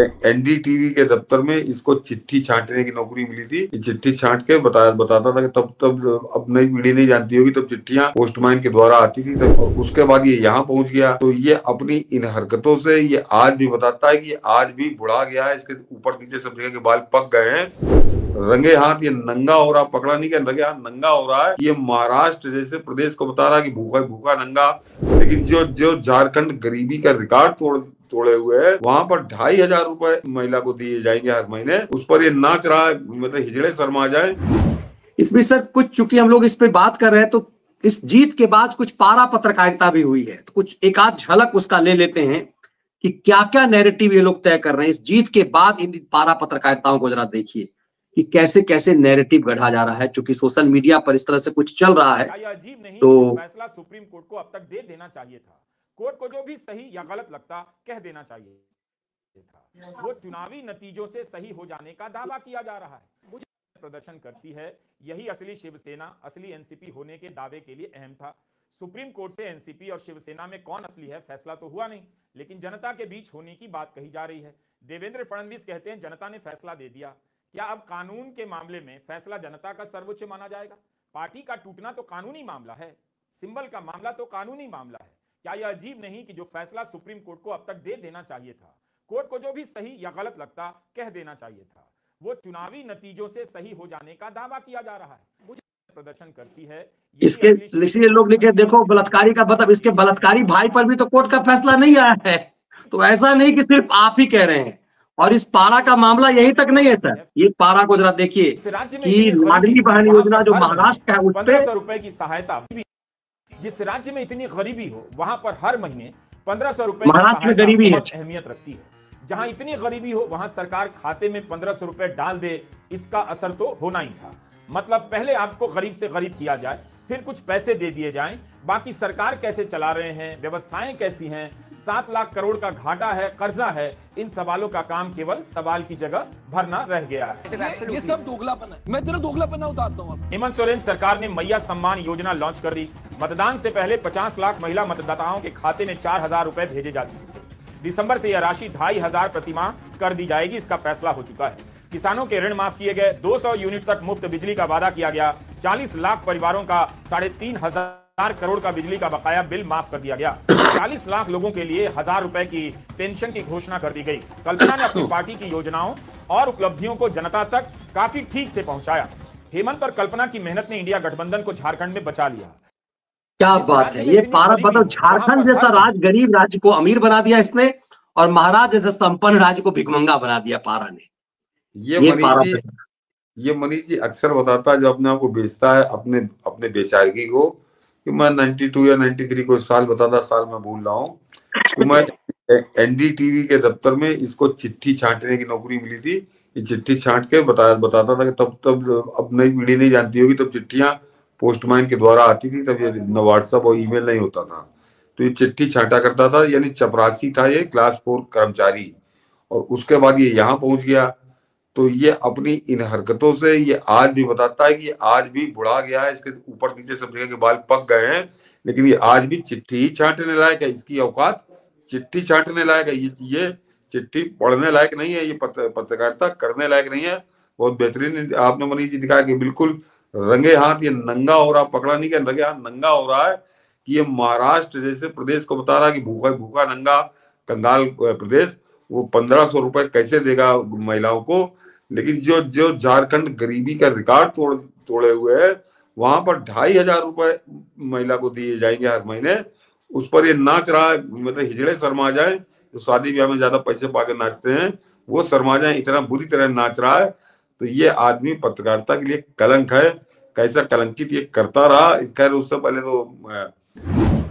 NDTV के दफ्तर में इसको चिट्ठी छांटने की नौकरी मिली थी। चिट्ठी छांट के बताता था कि तब अब नई पीढ़ी नहीं जानती होगी, तब चिट्ठियां पोस्टमैन के द्वारा आती थी। तब उसके बाद ये यहाँ पहुंच गया। तो ये अपनी इन हरकतों से ये आज भी बताता है कि आज भी बुढ़ा गया है, इसके ऊपर नीचे सब जगह के बाल पक गए हैं, रंगे हाथ ये नंगा हो रहा, पकड़ा नहीं, क्या रंगे हाथ नंगा हो रहा है। ये महाराष्ट्र जैसे प्रदेश को बता रहा है कि भूखा भूखा नंगा, लेकिन जो झारखंड गरीबी का रिकॉर्ड तोड़े हुए है, वहां पर 2,500 रुपए महिला को दिए जाएंगे हर महीने। उस पर ये नाच रहा है, मतलब हिजड़े शर्मा जाए। इसमें सर कुछ, चूंकि हम लोग इस पे बात कर रहे हैं, तो इस जीत के बाद कुछ पारा पत्रकारिता भी हुई है, तो कुछ एक आध झलक उसका ले लेते हैं कि क्या क्या नैरेटिव ये लोग तय कर रहे हैं इस जीत के बाद। इन पारा पत्रकारिताओं को जरा देखिए कि कैसे कैसे नैरेटिव गढ़ा जा रहा है। चूंकि सोशल मीडिया पर इस तरह से कुछ चल रहा है, अजीब नहीं, तो फैसला सुप्रीम कोर्ट को अब तक दे देना चाहिए था। कोर्ट को जो भी सही या गलत लगता कह देना चाहिए था। वो चुनावी नतीजों से सही हो जाने का दावा किया जा रहा है। मुझे प्रदर्शन करती है, यही असली शिवसेना, असली एनसीपी होने के दावे के लिए अहम था। सुप्रीम कोर्ट से एनसीपी और शिवसेना में कौन असली है फैसला तो हुआ नहीं, लेकिन जनता के बीच होने की बात कही जा रही है। देवेंद्र फडणवीस कहते हैं जनता ने फैसला दे दिया। क्या अब कानून के मामले में फैसला जनता का सर्वोच्च माना जाएगा? पार्टी का टूटना तो कानूनी मामला है, सिंबल का मामला तो कानूनी मामला है। क्या यह अजीब नहीं कि जो फैसला सुप्रीम कोर्ट को अब तक दे देना चाहिए था, कोर्ट को जो भी सही या गलत लगता कह देना चाहिए था, वो चुनावी नतीजों से सही हो जाने का दावा किया जा रहा है। मुझे प्रदर्शन करती है, इसके इसलिए लोग लिखे देखो बलात्कारी का, मतलब इसके बलात्कारी भाई पर भी तो कोर्ट का फैसला नहीं आया है। तो ऐसा नहीं कि सिर्फ आप ही कह रहे हैं। और इस पारा का मामला यहीं तक नहीं है सर, ये पारा को जरा देखिए कि लाडली बहन योजना जो महाराष्ट्र का है उस पे 1500 रुपए की सहायता। जिस राज्य में इतनी गरीबी हो वहां पर हर महीने 1500 रुपए महाराष्ट्र में गरीबी है, अहमियत रखती है। जहां इतनी गरीबी हो वहां सरकार खाते में 1500 रुपए डाल दे, इसका असर तो होना ही था। मतलब पहले आपको गरीब से गरीब किया जाए, फिर कुछ पैसे दे दिए जाएं, बाकी सरकार कैसे चला रहे हैं, व्यवस्थाएं कैसी हैं, 7 लाख करोड़ का घाटा है, कर्जा है, इन सवालों का काम केवल सवाल की जगह भरना रह गया है। ये सब दोगलापन है। मैं तेरा दोगलापन उतारता हूं। हेमंत सोरेन सरकार ने मैया सम्मान योजना लॉन्च कर दी। मतदान से पहले 50 लाख महिला मतदाताओं के खाते में 4,000 रुपए भेजे जा चुके थे। दिसंबर से यह राशि 2,500 प्रतिमाह कर दी जाएगी, इसका फैसला हो चुका है। किसानों के ऋण माफ किए गए, 200 यूनिट तक मुफ्त बिजली का वादा किया गया, 40 लाख परिवारों का 3,500 करोड़ का बिजली का बकाया बिल माफ कर दिया गया, 40 लाख लोगों के लिए 1,000 रुपए की पेंशन की घोषणा कर दी गई। कल्पना ने अपनी पार्टी की योजनाओं और उपलब्धियों को जनता तक काफी ठीक से पहुंचाया। हेमंत और कल्पना की मेहनत ने इंडिया गठबंधन को झारखंड में बचा लिया। क्या बात है, ये पारा मतलब झारखंड जैसा राज्य, गरीब राज्य को अमीर बना दिया इसने, और महाराज जैसा संपन्न राज्य को भिखमंगा बना दिया पारा ने। ये मनीष जी अक्सर बताता है, जो अपने आप को बेचता है अपने बेचारगी को, कि मैं 92 या 93 को साल बताता, साल मैं भूल रहा हूँ, कि मैं एनडीटीवी के दफ्तर में इसको चिट्ठी छांटने की नौकरी मिली थी। ये चिट्ठी छांट के बताता था कि तब अब नई पीढ़ी नहीं जानती होगी, तब चिट्ठियां पोस्टमैन के द्वारा आती थी, तब ये न व्हाट्सएप और ईमेल नहीं होता था। तो ये चिट्ठी छांटा करता था, यानी चपरासी था ये, क्लास 4 कर्मचारी। और उसके बाद ये यहाँ पहुंच गया। तो ये अपनी इन हरकतों से ये आज भी बताता है कि आज भी बुढ़ा गया है, इसके ऊपर नीचे सब जगह के बाल पक गए हैं, लेकिन ये आज भी चिट्ठी ही छांटने लायक है। इसकी औकात चिट्ठी छांटने लायक है। ये चिट्ठी पढ़ने लायक नहीं है, ये पत्रकारिता करने लायक नहीं है। बहुत बेहतरीन आपने मनीष जी दिखाया कि बिल्कुल रंगे हाथ ये नंगा हो रहा, पकड़ा नहीं, क्या रंगे हाथ नंगा हो रहा है, कि ये महाराष्ट्र जैसे प्रदेश को बता रहा है कि भूखा भूखा नंगा कंगाल प्रदेश, वो 1500 रुपए कैसे देगा महिलाओं को। लेकिन जो झारखंड गरीबी का रिकॉर्ड तोड़े हुए है, वहां पर 2,500 रुपए महिला को दिए जाएंगे हर महीने। उस पर ये नाच रहा है, मतलब हिजड़े शर्मा जाए, जो शादी ब्याह में ज्यादा पैसे पाकर नाचते हैं, वो शर्मा जाए, इतना बुरी तरह नाच रहा है। तो ये आदमी पत्रकारिता के लिए कलंक है। कैसा कलंकित ये करता रहा। खैर उससे पहले तो